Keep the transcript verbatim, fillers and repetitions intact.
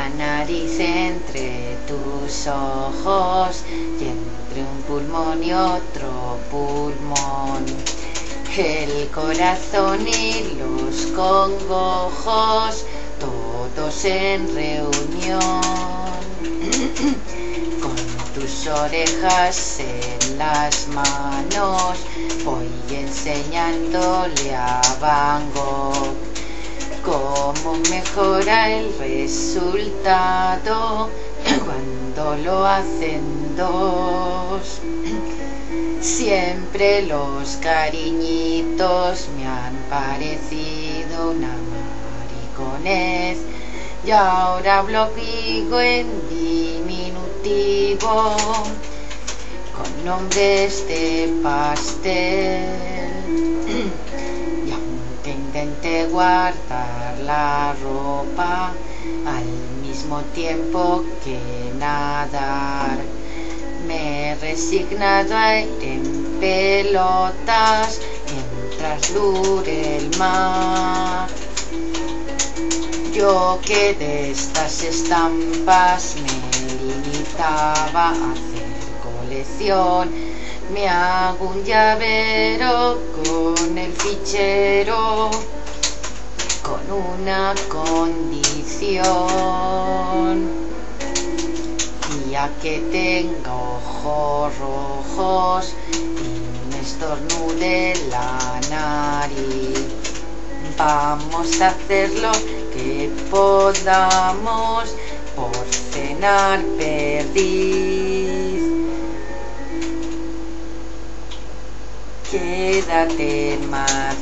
la nariz entre tus ojos y entre un pulmón y otro pulmón, el corazón y los congojos, todos en reunión, con tus orejas en las manos, voy enseñándole a Van Gogh cómo mejora el resultado cuando lo hacen dos. Siempre los cariñitos me han parecido una mariconez, y ahora hablo digo en diminutivo con nombres de pastel. Y aunque intenté guardar la ropa al mismo tiempo que nadar, me he resignado a ir en pelotas mientras dure el mar. Yo que de estas estampas me limitaba a hacer colección, me hago un llavero con el fichero, con una condición. Ya que tengo ojos rojos y me estornude la nariz, vamos a hacer lo que podamos por cenar perdiz. Quédate en Madrid